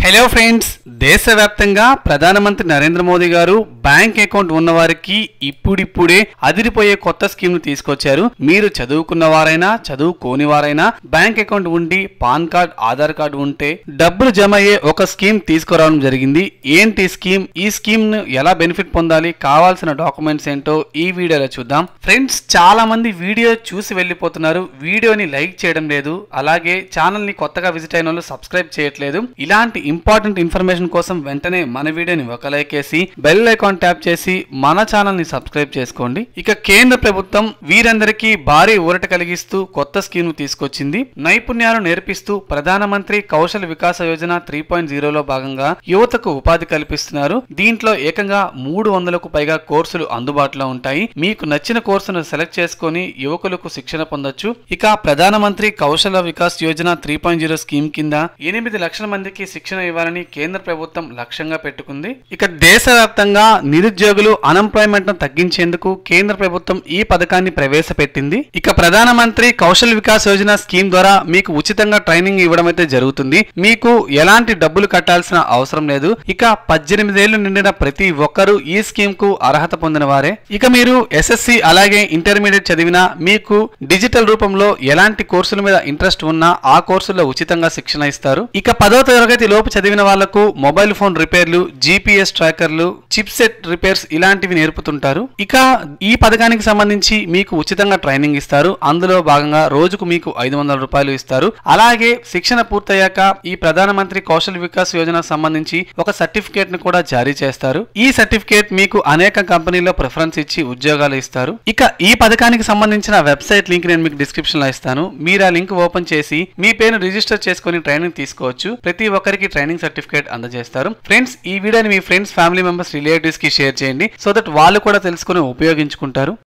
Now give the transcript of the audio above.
Hello friends, దేశవ్యాప్తంగా ప్రధానమంత్రి నరేంద్ర మోదీ గారు బ్యాంక్ అకౌంట్ ఉన్నవారికి ఇప్పుడిప్పుడే అదిరిపోయే కొత్త స్కీమ్ ను తీసుకొచ్చారు. మీరు చదువుకున్న వారైనా చదువుకోని వారైనా బ్యాంక్ అకౌంట్ ఉండి పాన్ కార్డ్, ఆధార్ కార్డు ఉంటే డబ్బులు జమ అయ్యే ఒక స్కీమ్ తీసుకురావడం జరిగింది. ఏంటి స్కీమ్? ఈ స్కీమ్ ను ఎలా బెనిఫిట్ పొందాలి, కావాల్సిన డాక్యుమెంట్స్ ఏంటో ఈ వీడియోలో చూద్దాం. ఫ్రెండ్స్, చాలా మంది వీడియో చూసి వెళ్ళిపోతున్నారు, వీడియోని లైక్ చేయడం లేదు, అలాగే ఛానల్ ని కొత్తగా విజిట్ అయిన వాళ్ళు సబ్స్క్రైబ్ చేయట్లేదు. ఇలాంటి ఇంపార్టెంట్ ఇన్ఫర్మేషన్ కోసం వెంటనే మన వీడియోని ఒక లైక్ చేసి బెల్ ఐకాన్ ట్యాప్ చేసి మన ఛానల్ ని సబ్స్క్రైబ్ చేసుకోండి. ఇక కేంద్ర ప్రభుత్వం వీరందరికీ భారీ ఊరట కలిగిస్తూ కొత్త స్కీమ్ తీసుకొచ్చింది. నైపుణ్యాలు నేర్పిస్తూ ప్రధానమంత్రి కౌశల్ వికాస యోజన 3.0లో భాగంగా యువతకు ఉపాధి కల్పిస్తున్నారు. దీంట్లో ఏకంగా 300కు పైగా కోర్సులు అందుబాటులో ఉంటాయి. మీకు నచ్చిన కోర్సును సెలెక్ట్ చేసుకొని యువకులకు శిక్షణ పొందొచ్చు. ఇక ప్రధానమంత్రి కౌశల వికాస్ యోజన 3.0 స్కీమ్ కింద 8 లక్షల మందికి శిక్షణ ఇవ్వాలని కేంద్ర ప్రభుత్వం లక్ష్యంగా పెట్టుకుంది. ఇక దేశవ్యాప్తంగా నిరుద్యోగులు అన్ఎంప్లాయ్మెంట్ ను తగ్గించేందుకు కేంద్ర ప్రభుత్వం ఈ పథకాన్ని ప్రవేశపెట్టింది. ఇక ప్రధానమంత్రి కౌశల్ వికాస్ యోజన స్కీమ్ ద్వారా మీకు ఉచితంగా ట్రైనింగ్ ఇవ్వడం అయితే జరుగుతుంది. మీకు ఎలాంటి డబ్బులు కట్టాల్సిన అవసరం లేదు. ఇక 18 ఏళ్లు నిండిన ప్రతి ఒక్కరూ ఈ స్కీమ్ కు అర్హత పొందిన వారే. ఇక మీరు ఎస్ఎస్సి అలాగే ఇంటర్మీడియట్ చదివినా మీకు డిజిటల్ రూపంలో ఎలాంటి కోర్సుల మీద ఇంట్రెస్ట్ ఉన్నా ఆ కోర్సుల్లో ఉచితంగా శిక్షణ ఇస్తారు. ఇక 10వ తరగతి లోపు చదివిన వాళ్లకు మొబైల్ ఫోన్ రిపేర్లు, జీపీఎస్ ట్రాకర్లు, చిప్ సెట్ రిపేర్స్ ఇలాంటివి నేర్పుతుంటారు. ఇక ఈ పథకానికి సంబంధించి మీకు ఉచితంగా ట్రైనింగ్ ఇస్తారు. అందులో భాగంగా రోజుకు మీకు 500 రూపాయలు ఇస్తారు. అలాగే శిక్షణ పూర్తయ్యాక ఈ ప్రధానమంత్రి కౌశల్ వికాస్ యోజన సంబంధించి ఒక సర్టిఫికేట్ ను కూడా జారీ చేస్తారు. ఈ సర్టిఫికేట్ మీకు అనేక కంపెనీల్లో ప్రిఫరెన్స్ ఇచ్చి ఉద్యోగాలు ఇస్తారు. ఇక ఈ పథకానికి సంబంధించిన వెబ్సైట్ లింక్ నేను మీకు డిస్క్రిప్షన్ లో ఇస్తాను. మీరు ఆ లింక్ ఓపెన్ చేసి మీ పేరును రిజిస్టర్ చేసుకుని ట్రైనింగ్ తీసుకోవచ్చు. ప్రతి ఒక్కరికి ట్రైనింగ్ సర్టిఫికేట్ అందజేస్తారు. ఫ్రెండ్స్, ఈ వీడియోని మీ ఫ్రెండ్స్, ఫ్యామిలీ మెంబర్స్, రిలేటివ్స్ కి షేర్ చేయండి. సో దట్ వాళ్ళు కూడా తెలుసుకుని ఉపయోగించుకుంటారు.